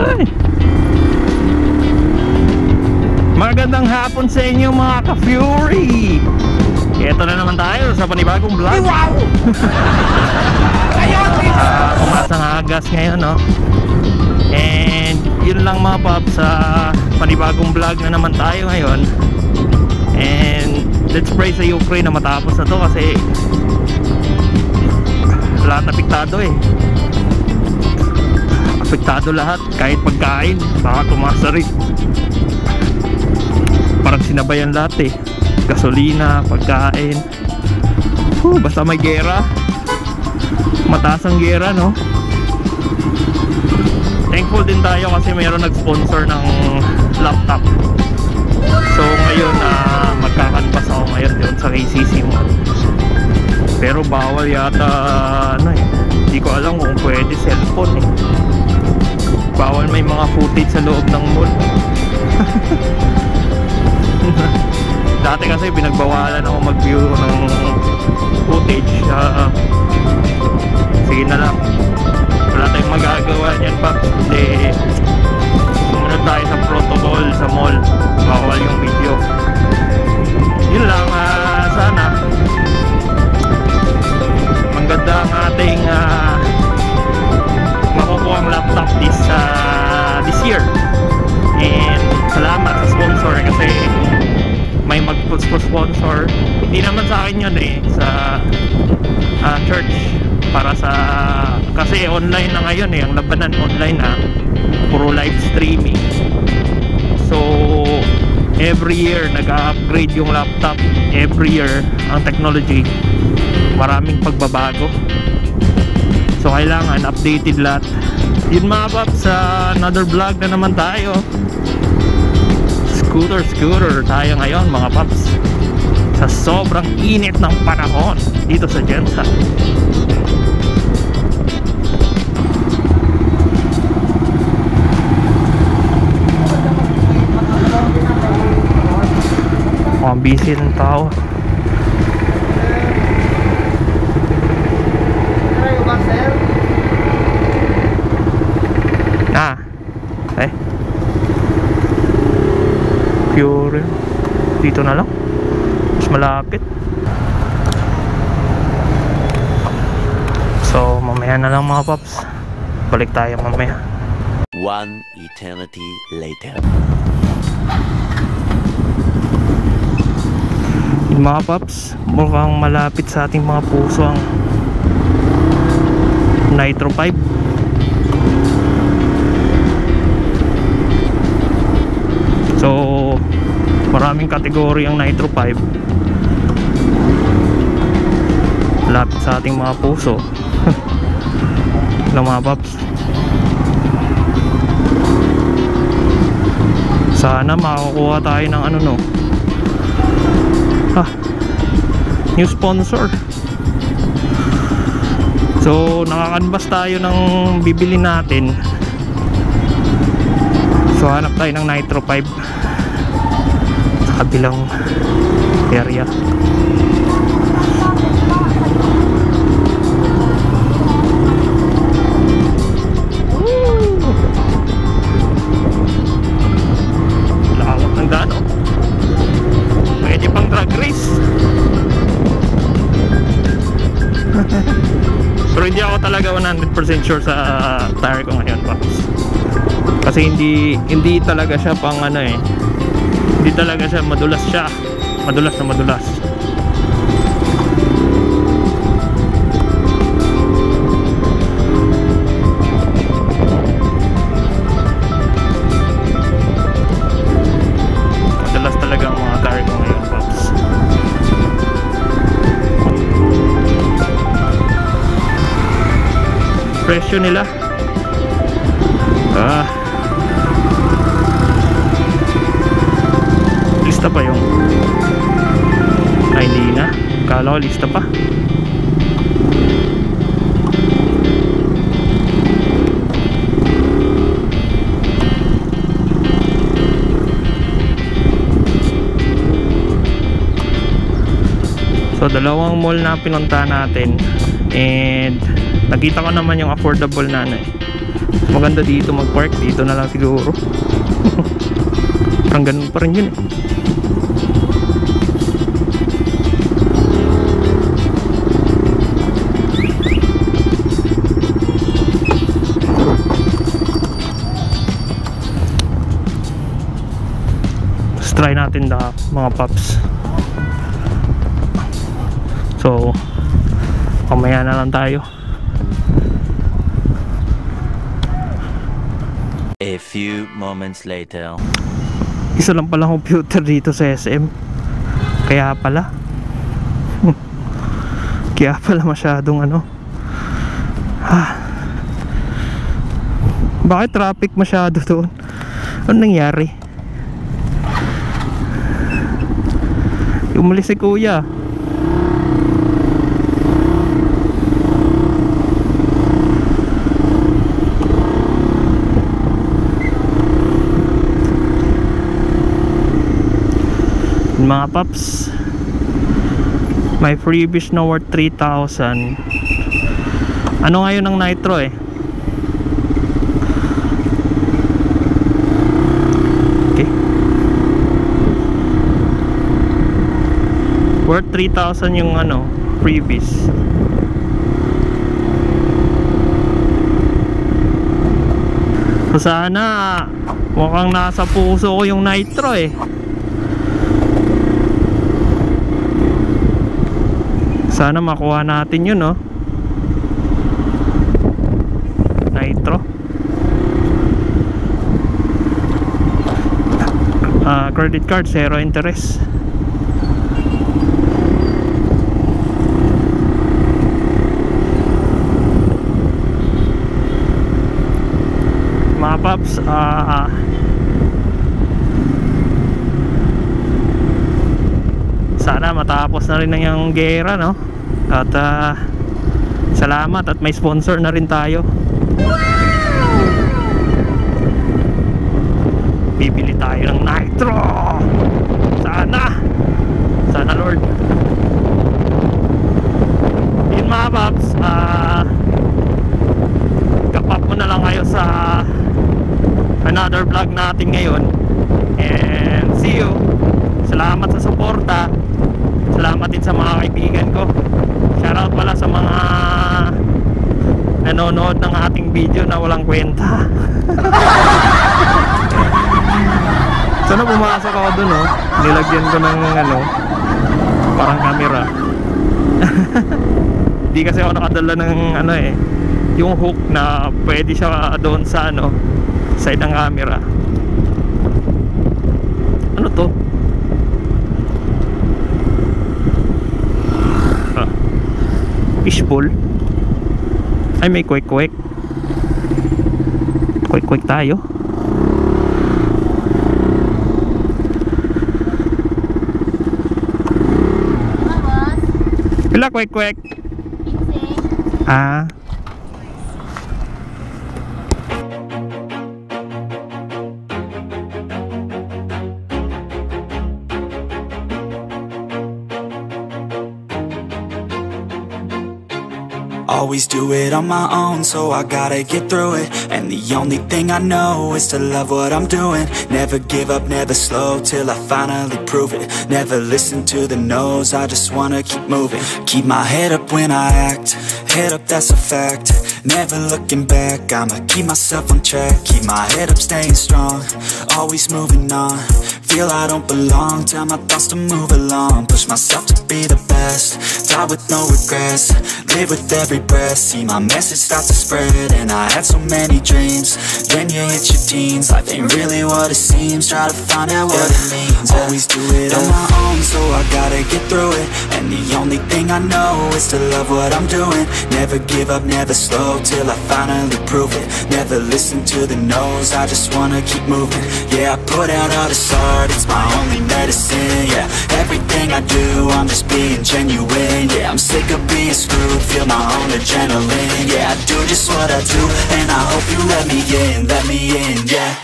Ay. Magandang hapon sa inyo mga ka-Fury. Ito na naman tayo sa panibagong vlog. Wow! Pumasang agas ngayon, no? And yun lang mga paps, sa panibagong vlog na naman tayo ngayon. And let's pray sa Ukraine na matapos na to kasi lahat apektado eh. Apektado lahat, kahit pagkain baka tumasa rin. Parang sinabayan lahat eh. Gasolina, pagkain, basta may gera, mataas ang gera, no? Thankful din tayo kasi mayroon nag-sponsor ng laptop. So ngayon magkakanvas ako ngayon doon sa KCC Mall. Pero bawal yata ano eh, hindi ko alam kung pwede cellphone eh. Bawal may mga footage sa loob ng mall. Dati kasi pinagbawalan ako mag-view ng footage. Sige na lang, wala tayong magagawa niyan pa. Hindi, sumunod tayo sa protocol sa mall. Bawal yung video. Yun lang, sana mangganda ang ating makukuha ang laptop this year. And salamat sa sponsor kasi may mag-sponsor. Hindi naman sa akin yun eh, sa church, para sa, kasi online na ngayon eh, ang labanan online na puro live streaming. So every year nag-upgrade yung laptop, every year ang technology, maraming pagbabago. So kailangan updated lahat. Yun mga paps, sa another vlog na naman tayo. Scooter tayo ngayon mga paps, sa sobrang init ng panahon dito sa Jensa. Mukhang busy ng tao. Pure dito na lang, mas malapit. So mamaya na lang mga paps, balik tayo mamaya. One eternity later. Mga paps, mukhang malapit sa ating mga puso ang Nitro 5. So maraming kategory ang Nitro 5, lapit sa ating mga puso. Mga paps, sana makakuha tayo ng ano, no, new sponsor. So nakakanvas tayo ng bibili natin. So hanap tayo ng Nitro 5 sa kabilang area. Lawak ng daan, oh. Pwede pang drag race. Pero hindi ako talaga 100% sure sa tire ko ngayon, Pops. Kasi hindi talaga siya pang ano eh. Hindi talaga siya madulas siya. Madulas na madulas. Madulas talaga ang mga tire ko ngayon, Pops. Presyo nila. Lista pa yung ay hindi na, kala ko lista pa. So dalawang mall na pinunta natin and nakita ko naman yung affordable na ano eh. maganda dito mag-park. Dito na lang siguro. Parang ganun pa rin yun eh. Try natin mga paps. So mamaya na lang tayo. A few moments later. Isa lang pala computer dito sa SM. Kaya pala kaya pala masyadong ano. Bakit traffic masyado doon? Ano nangyari? Umalis si kuya. Mga paps, may freebies na worth 3,000. Ano ngayon ang nitro eh? Okay, worth 3,000 yung ano, freebies. So sana mukhang nasa puso ko yung nitro eh. Sana makuha natin yun, no? Nitro. Credit card, 0 interest. Mga paps, sana matapos na rin yung gera, no? At salamat at may sponsor na rin tayo. Bibili tayo ng nitro. Sana Lord. Yun mga paps, kapap mo na lang kayo sa another vlog natin ngayon. And see you. Salamat sa suporta. Salamat din sa mga kaibigan ko. Shoutout pala sa mga nanonood ng ating video na walang kwenta. Sana pumasok ako dun, oh. Nilagyan ko ng ano, parang camera. Hindi kasi ako nakadala ng ano eh, yung hook na pwede siya doon sa ano, side ng camera. Ano to? Fishbowl. Ay, may kwek-kwek. Kwek-kwek tayo. Pila kwek-kwek? Ah. Always do it on my own, so I gotta get through it. And the only thing I know is to love what I'm doing. Never give up, never slow, till I finally prove it. Never listen to the no's, I just wanna keep moving. Keep my head up when I act, head up, that's a fact. Never looking back, I'ma keep myself on track. Keep my head up, staying strong, always moving on. Feel I don't belong, tell my thoughts to move along. Push myself to be the best, die with no regrets. Live with every breath, see my message start to spread. And I had so many dreams, then you hit your teens. Life ain't really what it seems, try to find out what it means. Always do it on my own, so I gotta get through it. And the only thing I know is to love what I'm doing. Never give up, never slow, till I finally prove it. Never listen to the no's, I just wanna keep moving. Yeah, I put out all this art, it's my only medicine. Yeah, everything I do, I'm just being genuine. Yeah, I'm sick of being screwed, feel my own adrenaline. Yeah, I do just what I do, and I hope you let me in, yeah.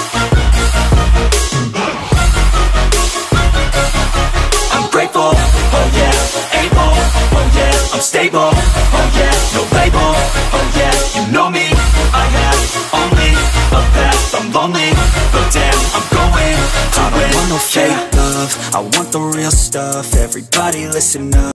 I'm grateful, I'm stable, oh yeah, no label, oh yeah, you know me. I have only a path, I'm lonely, but damn, I'm going to win. I don't want no fake love, I want the real stuff. Everybody listen up.